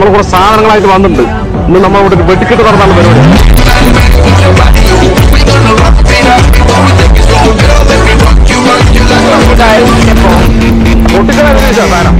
കുറെ സാധനങ്ങളായിട്ട് വന്നിട്ടുണ്ട്. ഇന്ന് നമ്മൾ ഇവിടെ വെടിക്കെട്ട് നടത്താനുള്ള പരിപാടി. പൊട്ടിക്കല സാധനം